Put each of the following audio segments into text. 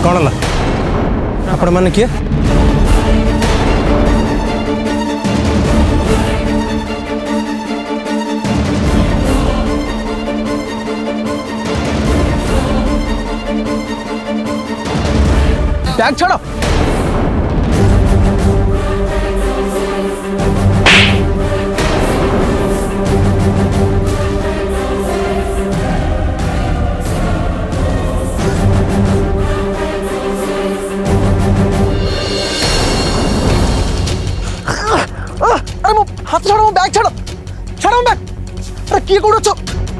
कौन ला आपण माने किए बैग छोड़ो अरे मो हाथ छोड़ो मो बैग छोड़ो छोड़ो बैग अरे किए कोड छ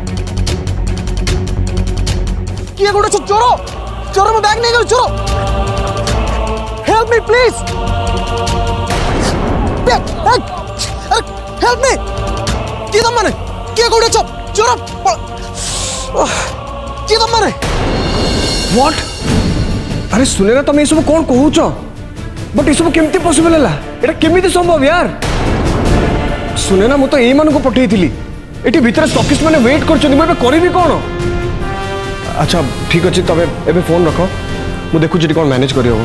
किए कोड छ चोरो चोरो मो बैग नहीं गयो चोरो हेल्प मी प्लीज बैग अरे हेल्प मी किए तुम माने किए कोड छ चोरो किए तुम माने व्हाट अरे सुने ना तुम ये सब कौन कहू छ बट ये सब केमती पॉसिबल है एटा केमिति संभव यार सुने ना मु तो ए मान को पठेई थिली एटी भीतर स्टॉकिस्ट माने वेट करछन मु एबे करिवि कोन अच्छा ठीक अछि तबे एबे फोन रखो मु देखु जे कोन मैनेज करियो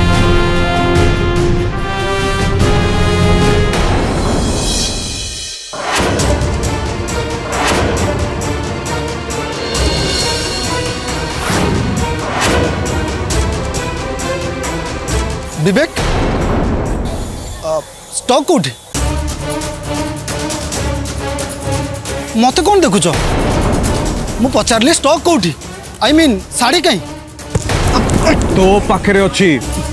विवेक स्टॉक कोठी मत कौन देखुच मु पचारली स्टॉक कोठी आई मीन साड़ी कहीं तो पाखरे अच्छी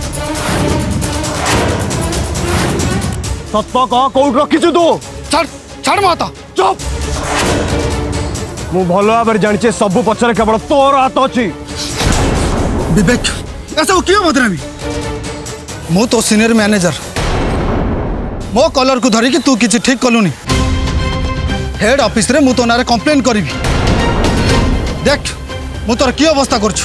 सत कह कौट रखीचु तू छाड़ छाड़ माता चुप मु भल भाव जानी सब पचर केवल तोर हाथ अच्छी विवेक ऐसा क्यों बदनामी मु तो सीनियर मैनेजर मो कलर को धरिकी तू किसी ठीक कलुनी हेड ऑफिस रे मु तो नारे कंप्लेन करी देख मु तोर की अवस्था करछु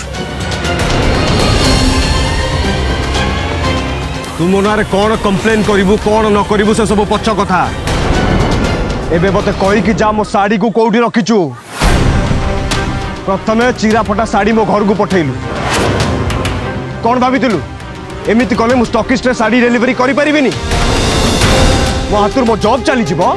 तू मो नारे कौन कंप्लेन करिवु कौन न करिवु से सब पछ कथा एबे मते कहि कि जा मो साड़ी को कोठी रखिचु प्रथमे चिरा फटा साड़ी मो घर को पठेलु कौन भाबिथिलु एमिति कले मु स्टॉकिस्ट रे साड़ी डिलीवरी करि परिबिनी मो हाथुर मो जॉब चली जीवो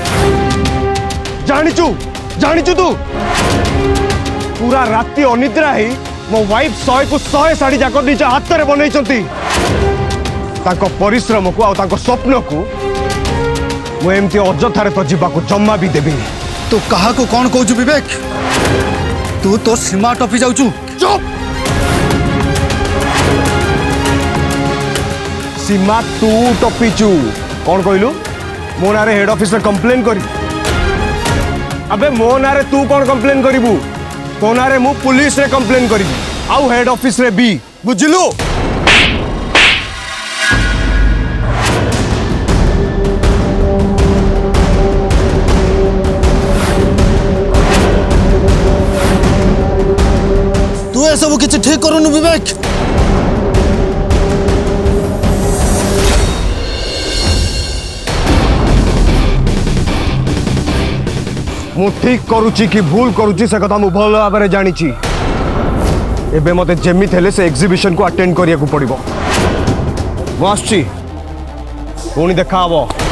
जानिचु तू पूरा राति अनिद्रा ही मो वाइफ 100 को 100 साड़ी जाक निज हाथ रे बनै चंती ताको परिश्रम को आ ताको स्वप्न को मु एमती अजथारे तो जीवा को जम्मा भी देबिनी तू कहा को कौन कहू विवेक तू तो सीमा टपी जाउचु चुप सीमा तू टपीचु कौन कहलु मो नारे हेड ऑफिस में कंप्लेन करी अबे मो नारे तू कौन कंप्लेन करिवु तो नारे मु पुलिस रे कंप्लेन करी आउ हेड ऑफिस रे बी बुझलु तू ए सब किछि ठीक करूनु विवेक मु ठीक करुची कि भूल करुची से कथा मु भल भाव जानी एबे मते जेमित हेले से एग्जीबिशन को अटेंड करिया को पड़िबो मु आछी पुणी देखा हबो।